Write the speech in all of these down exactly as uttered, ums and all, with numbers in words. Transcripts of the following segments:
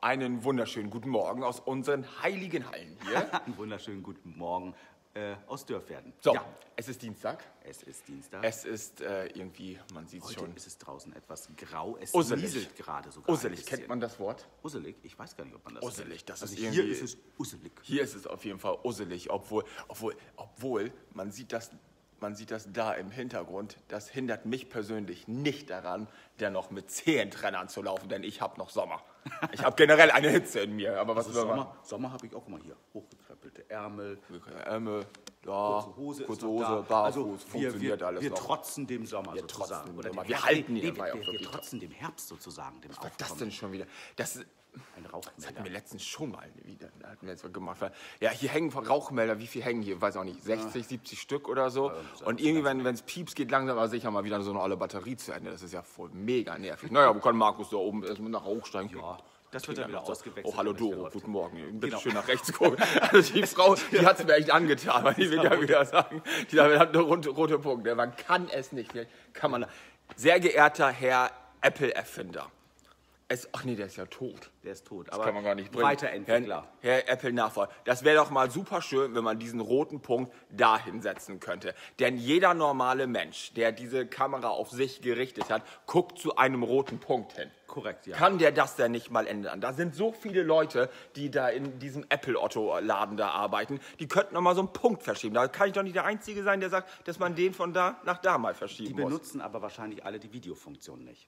einen wunderschönen guten Morgen aus unseren heiligen Hallen hier. Einen wunderschönen guten Morgen äh, aus Dörfwerden. So, ja. Es ist Dienstag. Es ist Dienstag. Es ist äh, irgendwie, man sieht es schon. Heute ist es draußen etwas grau. Es Usselig. nieselt gerade sogar. Usselig, kennt man das Wort? Usselig? Ich weiß gar nicht, ob man das Usselig, kennt. das also ist hier irgendwie... ist es usselig. Hier ist es auf jeden Fall usselig, obwohl, obwohl, obwohl man sieht das... Man sieht das da im Hintergrund. Das hindert mich persönlich nicht daran, dennoch mit Zehentrennern zu laufen, denn ich habe noch Sommer. Ich habe generell eine Hitze in mir. Aber was Also Sommer, Sommer habe ich auch immer hier. Hochgekrempelte Ärmel. Ärmel, ja, kurze Hose, kurze ist Hose da. barfuß, also funktioniert wir, alles wir noch. trotzen dem Sommer Wir sozusagen. trotzen Oder dem Sommer. dem Wir Herbst. halten ihn nee, dabei wir, auch wir, wirklich wir trotzen dem Herbst sozusagen. Dem Was war das denn schon wieder? Das, Ein das Rauchmelder. hatten wir letztens schon mal wieder. Da hatten wir jetzt gemacht. Ja, hier hängen Rauchmelder. Wie viel hängen hier? Weiß auch nicht. sechzig, siebzig Stück oder so. Ja, und irgendwie, wenn es pieps geht, langsam aber sicher mal wieder so eine olle Batterie zu Ende. Das ist ja voll mega nervig. Naja, wo kann Markus da oben erstmal nach hochsteigen? Ja, das wird dann wieder ausgewechselt. Oh, hallo wenn das wieder Doro, läuft. guten Morgen. Bitte Genau. schön nach rechts gucken. Also die Frau, die hat es mir echt angetan, weil die will ja wieder sagen, die hat eine rote, rote Punkte. Man kann es nicht. Vielleicht kann man. Sehr geehrter Herr Apple-Erfinder. Es, ach nee, der ist ja tot. Der ist tot. Das aber kann man gar nicht bringen. Weiterentwickler. Herr, Herr Apple-Nachfolger. Das wäre doch mal super schön, wenn man diesen roten Punkt dahin setzen könnte. Denn jeder normale Mensch, der diese Kamera auf sich gerichtet hat, guckt zu einem roten Punkt hin. Korrekt, ja. Kann der das denn nicht mal ändern? Da sind so viele Leute, die da in diesem Apple-Otto-Laden da arbeiten, die könnten noch mal so einen Punkt verschieben. Da kann ich doch nicht der Einzige sein, der sagt, dass man den von da nach da mal verschieben Die muss. benutzen aber wahrscheinlich alle die Videofunktion nicht.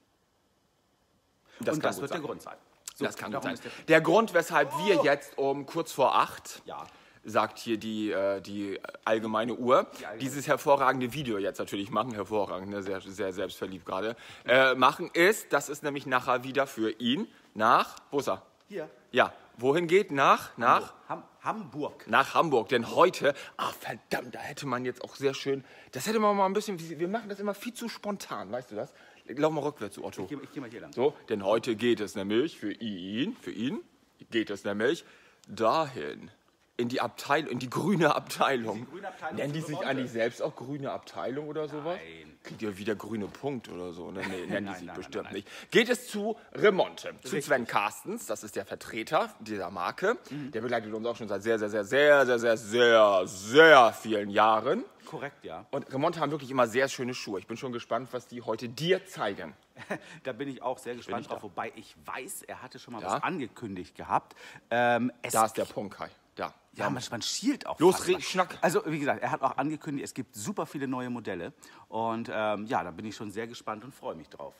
Das Und kann das gut wird sein. der Grund sein. So, Das kann gut darum sein. ist der- Der Grund, weshalb wir jetzt um kurz vor acht, Ja. sagt hier die, äh, die allgemeine Uhr, allgemeine. dieses hervorragende Video jetzt natürlich machen, hervorragend, ne, sehr, sehr selbstverliebt gerade, äh, machen ist, das ist nämlich nachher wieder für ihn nach, wo ist er? Hier. Ja, wohin geht? Nach? Nach? Ham Hamburg. Nach Hamburg, denn heute, ah verdammt, da hätte man jetzt auch sehr schön, das hätte man mal ein bisschen, wir machen das immer viel zu spontan, weißt du das? Lauf mal rückwärts, Otto. Ich gehe geh mal hier lang. So, denn heute geht es nämlich für ihn, für ihn geht es nämlich dahin. In die Abteilung, in die grüne Abteilung. Die grüne Abteilung Nennen die für sich Remonte. eigentlich selbst auch grüne Abteilung oder sowas? Nein. Kriegt ihr wieder grüne Punkt oder so? Ne? Nee, nennen die Nein, sich nein, bestimmt nein, nein. nicht. Geht es zu Remonte, zu Richtig. Sven Carstens, das ist der Vertreter dieser Marke. Mhm. Der begleitet uns auch schon seit sehr, sehr, sehr, sehr, sehr, sehr, sehr, sehr vielen Jahren. Korrekt, ja. Und Remonte haben wirklich immer sehr schöne Schuhe. Ich bin schon gespannt, was die heute dir zeigen. Da bin ich auch sehr gespannt ich drauf. da. Wobei ich weiß, er hatte schon mal Ja. was angekündigt gehabt. Ähm, es Da ist der Punkt, Kai. Da. Ja, man, man schielt auch. Los, fast red, mal. schnack. Also, wie gesagt, er hat auch angekündigt, es gibt super viele neue Modelle. Und ähm, ja, da bin ich schon sehr gespannt und freue mich drauf.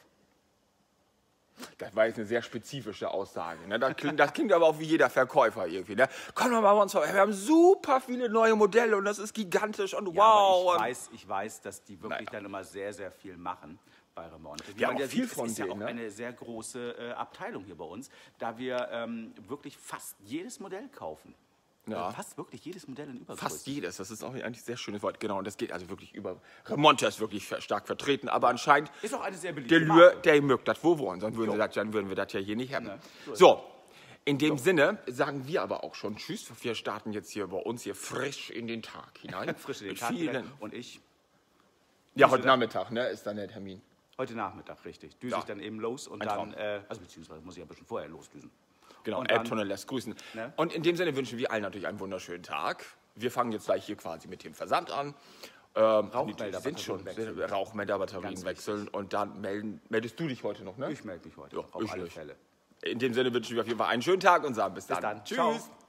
Das war jetzt eine sehr spezifische Aussage. Ne? Das, klingt, das klingt aber auch wie jeder Verkäufer irgendwie. Ne? Komm doch mal bei uns vorbei. Wir haben super viele neue Modelle und das ist gigantisch und Ja, wow. aber Und ich weiß, ich weiß, dass die wirklich Naja. dann immer sehr, sehr viel machen bei Remonte. Wie Wir man haben ja auch viel sieht, es von ist ja denen, auch ne? eine sehr große äh, Abteilung hier bei uns, da wir ähm, wirklich fast jedes Modell kaufen. Ja. Also fast wirklich jedes Modell in Übergröße. fast jedes. Das ist auch eigentlich ein sehr schönes Wort. Genau, und das geht also wirklich über. Remonte ist wirklich ver- stark vertreten, aber anscheinend Ist auch eine sehr beliebte der Lür, Marke. der mögt das wo wollen, sonst würden, sie das, dann würden wir das ja hier nicht haben. Ne, so ist So, in dem Sinne sagen wir aber auch schon Tschüss. Wir starten jetzt hier bei uns hier frisch in den Tag hinein. Frisch in den Mit Tag vielen, hinein. Und ich Ja, heute Nachmittag, ne, ist dann der Termin. heute Nachmittag, richtig. Düse Ja. ich dann eben los und Ein dann, Traum. äh, also beziehungsweise muss ich ein bisschen vorher losdüsen. Genau, Und dann- Elbtunnel lässt grüßen. Ne? Und in dem Sinne wünschen wir allen natürlich einen wunderschönen Tag. Wir fangen jetzt gleich hier quasi mit dem Versand an. Ähm, Rauchmelder- die sind schon Batterien wechseln. Rauchmelder-Batterien Ganz wechseln und dann melden, meldest du dich heute noch, ne? Ich melde mich heute Ja, auf ich alle nicht. Fälle. In dem Sinne wünschen wir auf jeden Fall einen schönen Tag und sagen bis dann. dann. Tschüss. Ciao.